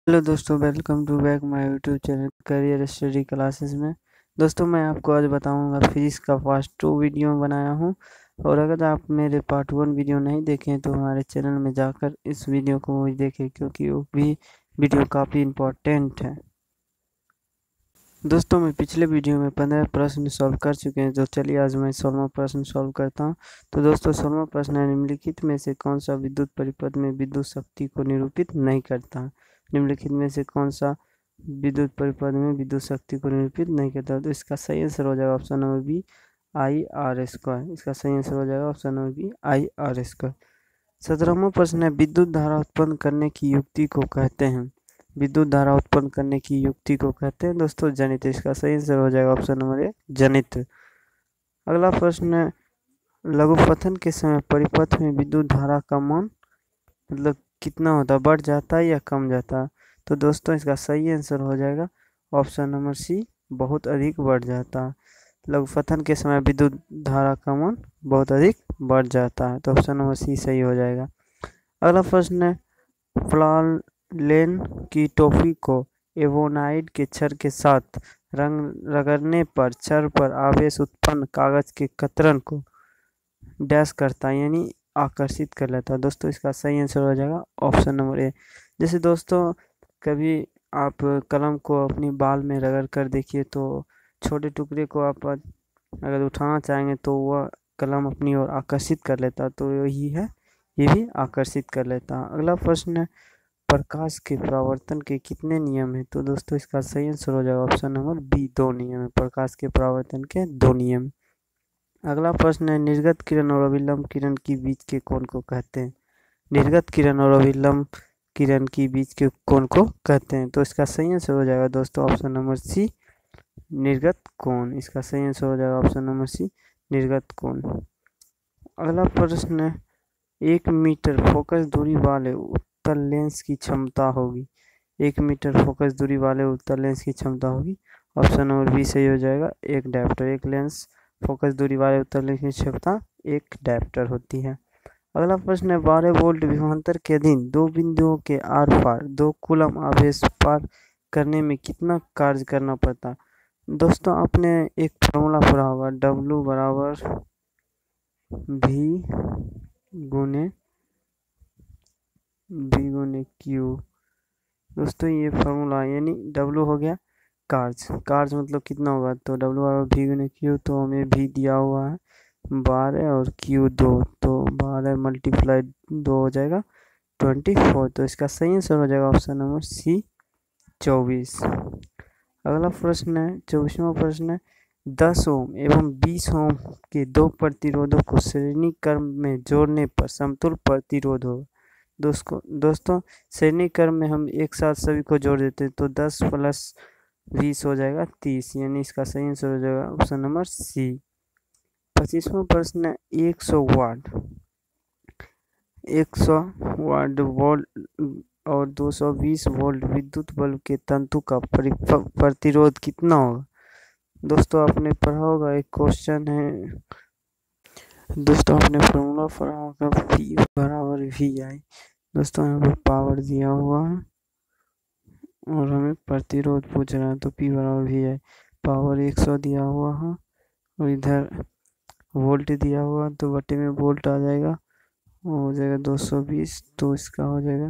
Hello दोस्तों, welcome to back my YouTube channel career study classes में। दोस्तों, मैं आपको आज बताऊंगा फिजिक्स का पार्ट 2 वीडियो बनाया हूं। और अगर आप मेरे पार्ट 1 वीडियो नहीं देखें तो हमारे चैनल में जाकर इस वीडियो को भी देखें, क्योंकि वो भी वीडियो काफ़ी इम्पोर्टेंट है। दोस्तों, मैं पिछले वीडियो में 15 प्रश्न सॉल्व कर चुके हैं, तो चलिए आज मैं 16वां प्रश्न सॉल्व करता हूं। तो दोस्तों, 16वां प्रश्न है, निम्नलिखित में से कौन सा विद्युत परिपथ में विद्युत शक्ति को निरूपित नहीं करता। निम्नलिखित में से कौन सा विद्युत परिपथ में विद्युत शक्ति को निरूपित नहीं करता। तो इसका सही आंसर हो जाएगा ऑप्शन नंबर बी, IR²। इसका सही आंसर हो जाएगा ऑप्शन नंबर बी, IR²। 17वां प्रश्न है, विद्युत धारा उत्पन्न करने की युक्ति को कहते हैं। विद्युत धारा उत्पन्न करने की युक्ति को कहते हैं दोस्तों जनित्र। इसका सही आंसर हो जाएगा ऑप्शन नंबर ए, जनित्र। अगला प्रश्न है, लघुपथन के समय परिपथ में विद्युत धारा का मान मतलब कितना होता है, बढ़ जाता है या कम जाता है। तो दोस्तों, इसका सही आंसर हो जाएगा ऑप्शन नंबर सी, बहुत अधिक बढ़ जाता है। लघुपथन के समय विद्युत धारा का मान बहुत अधिक बढ़ जाता है, तो ऑप्शन नंबर सी सही हो जाएगा। अगला प्रश्न है, फ्लालेन की टोपी को एवोनाइड के क्षार के साथ रंग रगड़ने पर क्षार पर आवेश उत्पन्न कागज के कतरन को डैश करता है, यानी आकर्षित कर लेता है। दोस्तों, इसका सही आंसर हो जाएगा ऑप्शन नंबर ए। जैसे दोस्तों, कभी आप कलम को अपनी बाल में रगड़ कर देखिए, तो छोटे टुकड़े को आप अगर उठाना चाहेंगे तो वह कलम अपनी ओर आकर्षित कर लेता है, तो यही है, ये भी आकर्षित कर लेता है। अगला प्रश्न है, प्रकाश के परावर्तन के कितने नियम हैं। तो दोस्तों, इसका सही आंसर हो जाएगा ऑप्शन नंबर बी, 2 नियम है। प्रकाश के परावर्तन के 2 नियम। अगला प्रश्न है, निर्गत किरण और अभिलंब किरण के बीच के कोण को कहते हैं। निर्गत किरण और अभिलंब किरण के बीच के कोण को कहते हैं। तो इसका सही आंसर हो जाएगा दोस्तों ऑप्शन नंबर सी, निर्गत कोण। इसका सही आंसर हो जाएगा ऑप्शन नंबर सी, निर्गत कोण। अगला प्रश्न है, 1 मीटर फोकस दूरी वाले उत्तल लेंस की क्षमता होगी। 1 मीटर फोकस दूरी वाले उत्तल लेंस की क्षमता होगी। ऑप्शन नंबर बी सही हो जाएगा, एक डायप्टर। एक लेंस फोकस दूरी वाले उत्तल लेंस की क्षमता एक डायप्टर होती है। अगला प्रश्न है, 12 वोल्ट विभवांतर के अधीन दो बिंदुओं के आर पार 2 कूलम आवेश पार करने में कितना कार्य करना पड़ता। दोस्तों, आपने एक फॉर्मूला पढ़ा होगा, W बराबर V गुने Q। दोस्तों, ये फॉर्मूला यानी W हो गया कार्ज मतलब कितना होगा, तो W बराबर V गुने Q। तो हमें V दिया हुआ है 12 और Q 2, तो 12 मल्टीप्लाई 2 हो जाएगा 24। तो इसका सही आंसर हो जाएगा ऑप्शन नंबर सी, 24। अगला प्रश्न है, 24वां प्रश्न है, 10 ओम एवं 20 ओम के दो प्रतिरोधों को श्रेणी क्रम में जोड़ने पर समतुल्य प्रतिरोध होगा। दोस्तों, श्रेणी क्रम में हम एक साथ सभी को जोड़ देते हैं, तो 10 प्लस 20 हो जाएगा 30, यानी इसका सही आंसर हो जाएगा ऑप्शन नंबर सी। 25वां प्रश्न है, 100 वाट वोल्ट और 220 वोल्ट विद्युत बल्ब के तंतु का प्रतिरोध कितना होगा। दोस्तों, आपने पढ़ा होगा, एक क्वेश्चन है। दोस्तों, आपने फॉर्मूला पढ़ा होगा, P बराबर VI। दोस्तों, यहाँ पर पावर दिया हुआ है और हमें प्रतिरोध पूछ रहा है, तो P बराबर VI। पावर 100 दिया हुआ है और इधर वोल्ट दिया हुआ, तो बटे में वोल्ट आ जाएगा, हो जाएगा 220। तो इसका हो जाएगा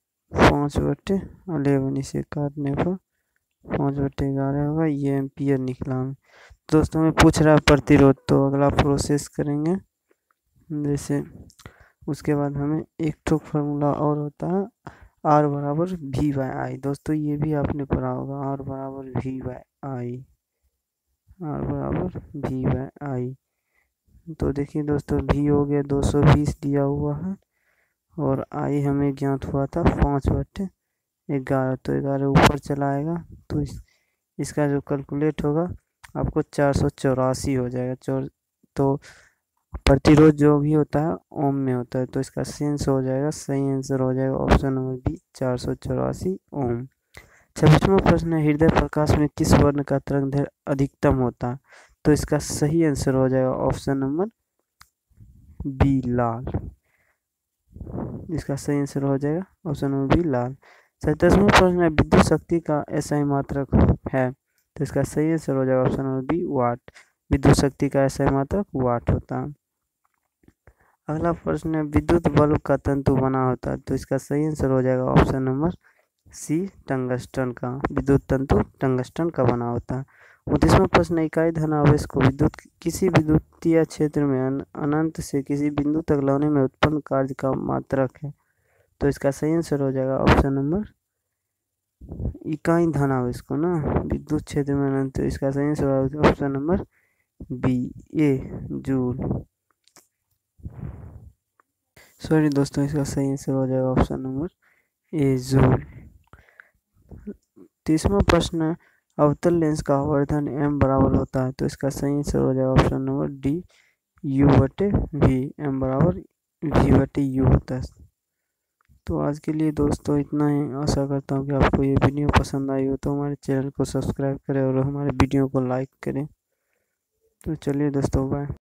5/11। इसे काटने पर 5/11 होगा, ये एम्पियर निकला हमें। दोस्तों, में पूछ रहा है प्रतिरोध, तो अगला प्रोसेस करेंगे। जैसे उसके बाद हमें एक तो फार्मूला और होता है, R बराबर V/I। दोस्तों, ये भी आपने पढ़ा होगा, R बराबर V/I। R बराबर V/I। तो देखिए दोस्तों, V हो गया 220 दिया हुआ है और I हमें ज्ञात हुआ था 5/11। तो 11 ऊपर चला आएगा, तो इसका जो कैलकुलेट होगा आपको 484 हो जाएगा। तो प्रतिरोध जो भी होता है ओम में होता है, तो इसका सेंस हो जाएगा, सही आंसर हो जाएगा ऑप्शन नंबर बी, 484 ओम। 26वां प्रश्न है, हृदय प्रकाश में किस वर्ण का तरंग दैर्घ्य अधिकतम होता है। तो इसका सही आंसर हो जाएगा ऑप्शन नंबर बी, लाल। इसका सही आंसर हो जाएगा ऑप्शन नंबर बी, लाल। 37वां प्रश्न है, विद्युत शक्ति का एसआई मात्रक है, तो इसका सही आंसर हो जाएगा ऑप्शन नंबर बी, वाट। विद्युत शक्ति का एसआई मात्रक वाट होता है। अगला प्रश्न है, विद्युत बल्ब का तंतु बना होता है, तो इसका सही आंसर हो जाएगा ऑप्शन नंबर सी, टंगस्टन का। विद्युत तंतु टंगस्टन का बना होता है। 29वां प्रश्न, इकाई धनावेश को किसी विद्युतीय क्षेत्र में अनंत से किसी बिंदु तक लाने में उत्पन्न कार्य का मात्रक है, तो इसका सही आंसर हो जाएगा ऑप्शन नंबर, इकाई धनावेश को ना विद्युत क्षेत्र में अनंत, तो इसका सही आंसर हो जाएगा option number B, A, joule. Sorry दोस्तों, इसका सही आंसर हो जाएगा ऑप्शन नंबर ए, जूल। 30वां प्रश्न, अवतल लेंस का आवर्धन m बराबर होता है, तो इसका सही आंसर हो जाएगा option number D, u/v। m बराबर v/u होता है। तो आज के लिए दोस्तों इतना ही। आशा करता हूँ कि आपको ये वीडियो पसंद आई हो, तो हमारे चैनल को सब्सक्राइब करें और हमारे वीडियो को लाइक करें। तो चलिए दोस्तों, बाय।